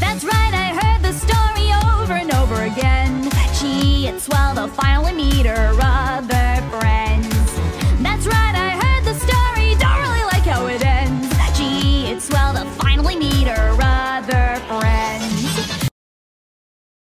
That's right, I heard the story over and over again. Gee, it's swell, they'll finally meet her